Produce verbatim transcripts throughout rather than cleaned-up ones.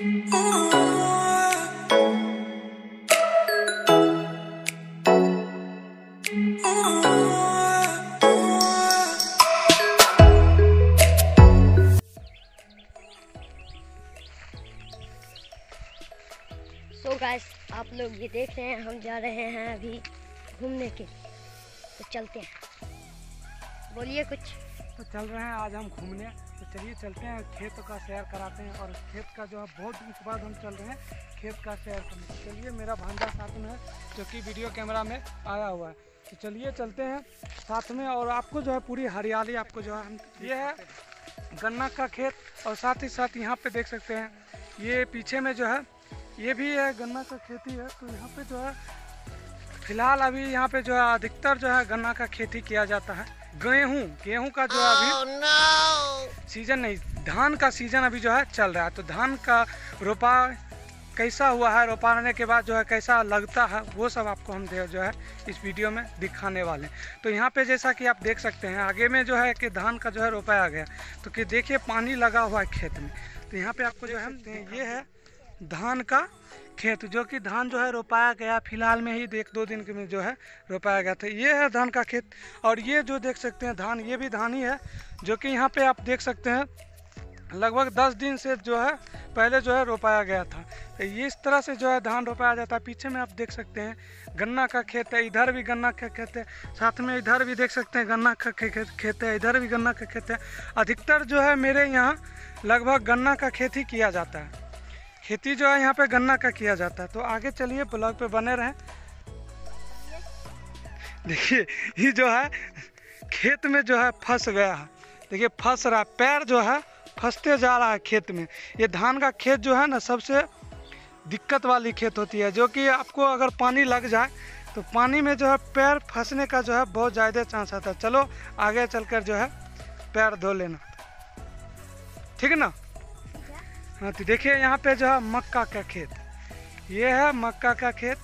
So guys, आप लोग ये देख रहे हैं, हम जा रहे हैं अभी घूमने के, तो चलते हैं। बोलिए कुछ। तो चल रहे हैं आज हम घूमने, तो चलिए चलते हैं, खेत का सैर कराते हैं। और खेत का जो है बहुत दिन के बाद हम चल रहे हैं खेत का सैर करने। चलिए, मेरा भांजा साथ में है जो कि वीडियो कैमरा में आया हुआ है, तो चलिए चलते हैं साथ में। और आपको जो है पूरी हरियाली आपको जो है हम, ये है गन्ना का खेत, और साथ ही साथ यहाँ पे देख सकते हैं ये पीछे में जो है ये भी है गन्ना का खेती है। तो यहाँ पे जो है फिलहाल अभी यहाँ पे जो है अधिकतर जो है गन्ना का खेती किया जाता है। गेहूँ गेहूँ का जो है अभी oh, no! सीजन नहीं, धान का सीजन अभी जो है चल रहा है। तो धान का रोपा कैसा हुआ है, रोपाने के बाद जो है कैसा लगता है, वो सब आपको हम जो है इस वीडियो में दिखाने वाले हैं। तो यहाँ पे जैसा कि आप देख सकते हैं आगे में जो है कि धान का जो है रोपाया गया, तो कि देखिए पानी लगा हुआ है खेत में। तो यहाँ पे आपको जो है ये है धान का खेत, जो कि धान जो है रोपाया गया फिलहाल में ही एक दो दिन के में जो है रोपाया गया था। ये है धान का खेत, और ये जो देख सकते हैं धान, ये भी धान ही है, जो कि यहाँ पे आप देख सकते हैं लगभग दस दिन से जो है पहले जो है रोपाया गया था। तो ये इस तरह से जो है धान रोपाया जाता है। पीछे में आप देख सकते हैं गन्ना का खेत है, इधर भी गन्ना का खेत है, साथ में इधर भी देख सकते हैं गन्ना का खेत है, इधर भी गन्ना का खेत है। अधिकतर जो है मेरे यहाँ लगभग गन्ना का खेती किया जाता है, खेती जो है यहाँ पे गन्ना का किया जाता है। तो आगे चलिए, ब्लॉग पे बने रहें। देखिए ये जो है खेत में जो है फंस गया है, देखिए फंस रहा है, पैर जो है फंसते जा रहा है खेत में। ये धान का खेत जो है ना सबसे दिक्कत वाली खेत होती है, जो कि आपको अगर पानी लग जाए तो पानी में जो है पैर फंसने का जो है बहुत ज़्यादा चांस आता है। चलो आगे चलकर जो है पैर धो लेना, ठीक है ना। हाँ, तो देखिए यहाँ पे जो है मक्का का खेत, ये है मक्का का खेत,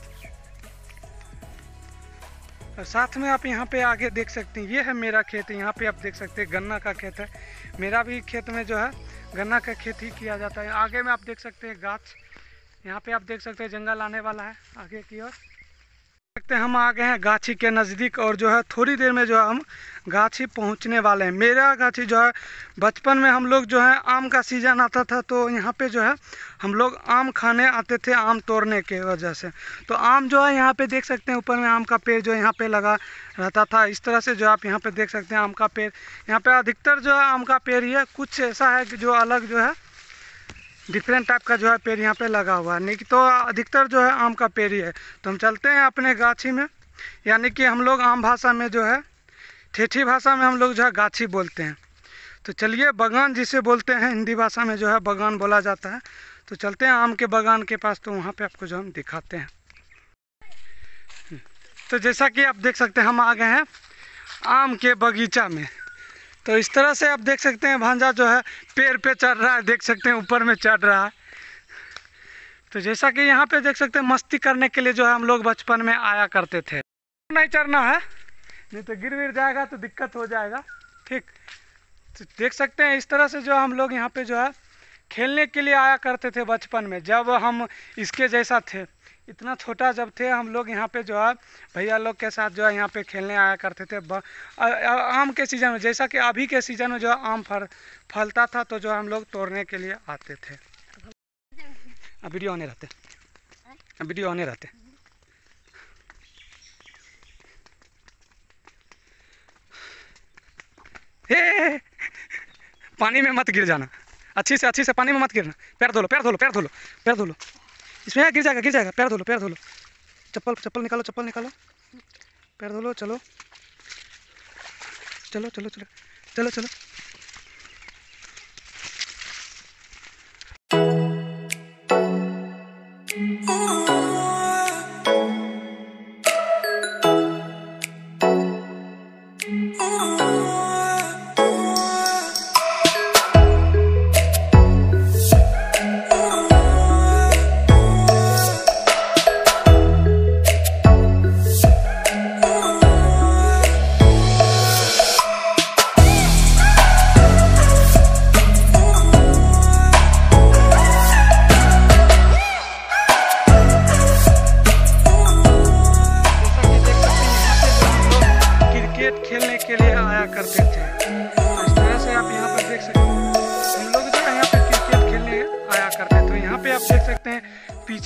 और साथ में आप यहाँ पे आगे देख सकते हैं ये है मेरा खेत। यहाँ पे आप देख सकते हैं गन्ना का खेत है, मेरा भी खेत में जो है गन्ना का खेती किया जाता है। आगे में आप देख सकते हैं गाछ, यहाँ पे आप देख सकते हैं जंगल आने वाला है आगे की ओर। सकते हैं हम आ गए हैं गाछी के नज़दीक, और जो है थोड़ी देर में जो है हम गाछी पहुंचने वाले हैं। मेरा गाछी जो है बचपन में हम लोग जो है आम का सीज़न आता था, तो यहाँ पे जो है हम लोग आम खाने आते थे, आम तोड़ने के वजह से। तो आम जो है यहाँ पे देख सकते हैं ऊपर में आम का पेड़ जो यहाँ पे लगा रहता था। इस तरह से जो आप यहाँ पे देख सकते हैं आम का पेड़, यहाँ पे अधिकतर जो है आम का पेड़ ही है, कुछ ऐसा है कि जो अलग जो है डिफरेंट टाइप का जो है पेड़ यहाँ पे लगा हुआ है, नहीं तो अधिकतर जो है आम का पेड़ ही है। तो हम चलते हैं अपने गाछी में, यानी कि हम लोग आम भाषा में जो है ठेठी भाषा में हम लोग जो है गाछी बोलते हैं। तो चलिए, बगान जिसे बोलते हैं हिंदी भाषा में जो है बगान बोला जाता है। तो चलते हैं आम के बगान के पास, तो वहाँ पे आपको जो हम दिखाते हैं। तो जैसा कि आप देख सकते हैं हम आ गए हैं आम के बगीचा में। तो इस तरह से आप देख सकते हैं भांजा जो है पेड़ पे चढ़ रहा है, देख सकते हैं ऊपर में चढ़ रहा है। तो जैसा कि यहाँ पे देख सकते हैं मस्ती करने के लिए जो है हम लोग बचपन में आया करते थे। नहीं चढ़ना है, नहीं तो गिर गिर जाएगा तो दिक्कत हो जाएगा, ठीक। तो देख सकते हैं इस तरह से जो हम लोग यहाँ पे जो है खेलने के लिए आया करते थे बचपन में, जब हम इसके जैसा थे, इतना छोटा जब थे हम लोग यहाँ पे जो है भैया लोग के साथ जो है यहाँ पे खेलने आया करते थे आम के सीज़न में। जैसा कि अभी के सीज़न में जो आम फल फलता था, तो जो हम लोग तोड़ने के लिए आते थे। अब वीडियो आने रहते अब वीडियो आने रहते हे पानी में मत गिर जाना, अच्छी से अच्छी से पानी में मत गिरना। पैर धो लो, पैर धो लो, पैर धो लो, पैर धो लो, इसमें गिर जाएगा, गिर जाएगा। पैर धो लो, पैर धो लो, चप्पल चप्पल निकालो, चप्पल निकालो, पैर धो लो। चलो चलो चलो चलो चलो चलो।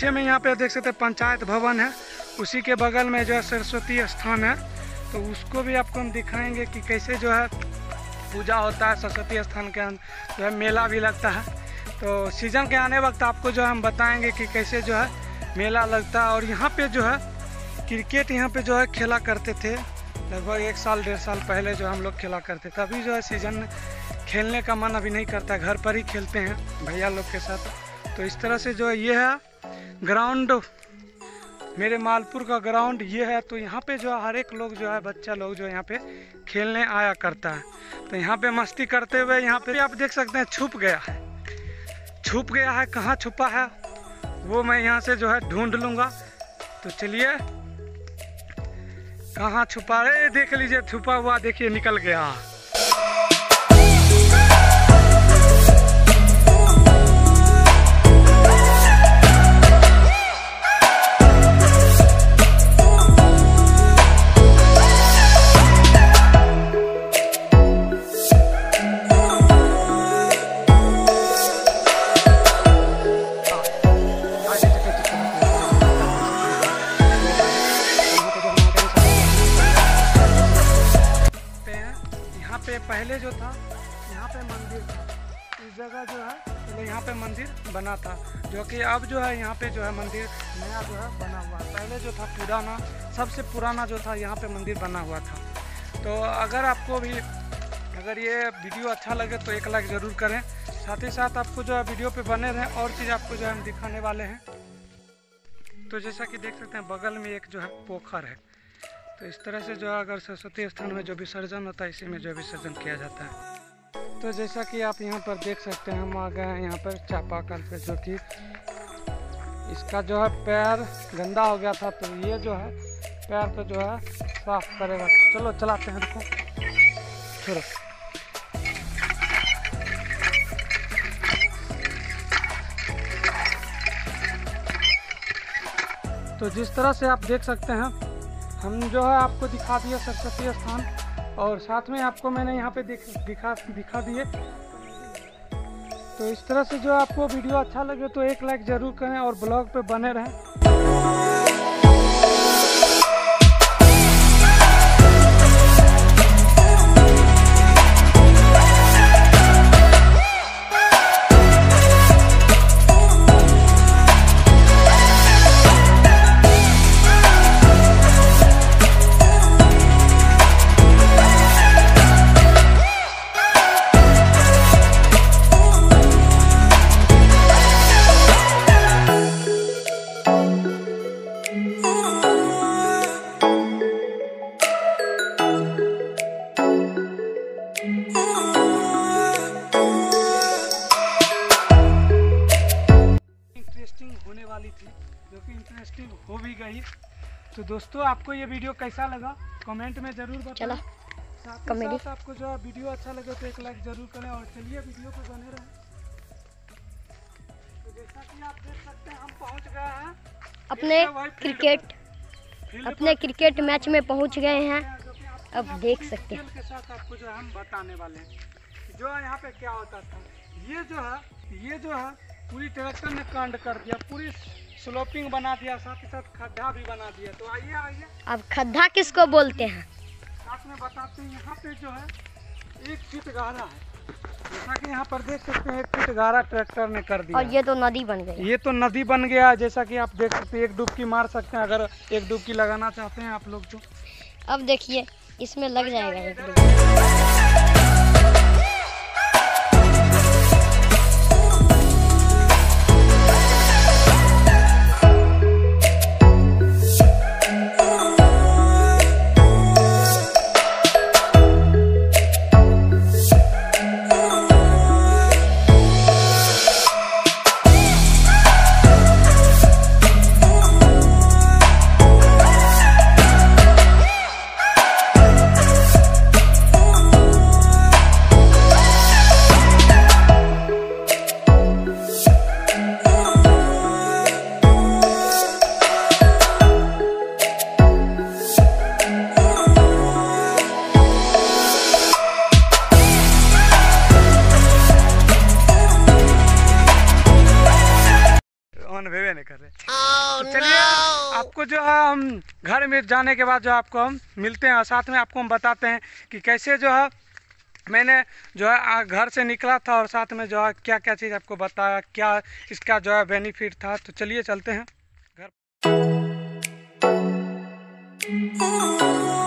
पीछे में यहाँ पे देख सकते हैं पंचायत भवन है, उसी के बगल में जो है सरस्वती स्थान है, तो उसको भी आपको हम दिखाएंगे कि कैसे जो है पूजा होता है। सरस्वती स्थान के अंदर जो है मेला भी लगता है, तो सीजन के आने वक्त आपको जो है हम बताएंगे कि कैसे जो है मेला लगता है। और यहाँ पे जो है क्रिकेट यहाँ पे जो है खेला करते थे, लगभग एक साल डेढ़ साल पहले जो हम लोग खेला करते थे। अभी जो है सीजन खेलने का मन अभी नहीं करता, घर पर ही खेलते हैं भैया लोग के साथ। तो इस तरह से जो है ये है ग्राउंड, मेरे मालपुर का ग्राउंड ये है। तो यहाँ पे जो है हर एक लोग जो है बच्चा लोग जो यहाँ पे खेलने आया करता है। तो यहाँ पे मस्ती करते हुए यहाँ पे आप देख सकते हैं छुप गया है, छुप गया है। कहाँ छुपा है वो मैं यहाँ से जो है ढूंढ लूँगा। तो चलिए कहाँ छुपा है देख लीजिए, छुपा हुआ देखिए निकल गया। पहले जो था यहाँ पे मंदिर था, इस जगह जो है पहले यहाँ पे मंदिर बना था, जो कि अब जो है यहाँ पे जो है मंदिर नया जो है बना हुआ है। पहले जो था पुराना, सबसे पुराना जो था यहाँ पे मंदिर बना हुआ था। तो अगर आपको भी अगर ये वीडियो अच्छा लगे तो एक लाइक ज़रूर करें, साथ ही साथ आपको जो है वीडियो पे बने रहें, और चीज़ आपको जो है हम दिखाने वाले हैं। तो जैसा कि देख सकते हैं बगल में एक जो है पोखर है, तो इस तरह से जो है अगर सरस्वती स्थान में जो विसर्जन होता है इसी में जो विसर्जन किया जाता है। तो जैसा कि आप यहाँ पर देख सकते हैं हम आ गए हैं यहाँ पर चापाकल पे, जो कि इसका जो है पैर गंदा हो गया था, तो ये जो है पैर पे जो है साफ करेगा। चलो चलाते हैं, रुको छोड़ो। तो जिस तरह से आप देख सकते हैं हम जो है आपको दिखा दिए सरस्वती स्थान, और साथ में आपको मैंने यहाँ पे दिख, दिखा दिखा दिए। तो इस तरह से जो आपको वीडियो अच्छा लगे तो एक लाइक ज़रूर करें और ब्लॉग पे बने रहें। होने वाली थी, जो कि इंटरेस्टिंग हो भी गई। तो दोस्तों आपको ये वीडियो कैसा लगा कमेंट में ज़रूर बताएं। साथ ही साथ आपको जो वीडियो अच्छा लगे तो एक लाइक ज़रूर करें, और चलिए वीडियो पे बने रहें। तो जैसा कि आप देख सकते हैं हम पहुंच गए हैं अपने क्रिकेट अपने क्रिकेट मैच में पहुंच गए हैं। अब देख सकते हैं के साथ आपको जो हम बताने वाले हैं जो यहाँ पे क्या होता था। ये जो है ये जो है पूरी ट्रैक्टर ने कांड कर दिया, पूरी स्लोपिंग बना दिया, साथ ही साथ खड्डा भी बना दिया। तो आइए आइए अब खड्डा किसको बोलते हैं साथ में बताते हैं। यहाँ पे जो है एक फीट गहरा है, जैसा कि यहाँ पर देख सकते हैं एक फीट गहरा ट्रैक्टर ने कर दिया। और ये तो नदी बन गई, ये तो नदी बन गया, जैसा कि आप देख सकते हैं। एक डुबकी मार सकते हैं अगर एक डुबकी लगाना चाहते हैं आप लोग तो। अब देखिए इसमें लग जाएगा एक डुबकी। भेवे नहीं कर रहे। oh, तो चलिए no! आपको जो है हम घर में जाने के बाद जो आपको हम मिलते हैं और साथ में आपको हम बताते हैं कि कैसे जो है मैंने जो है घर से निकला था और साथ में जो है क्या क्या चीज़ आपको बताया, क्या इसका जो है बेनिफिट था। तो चलिए चलते हैं घर।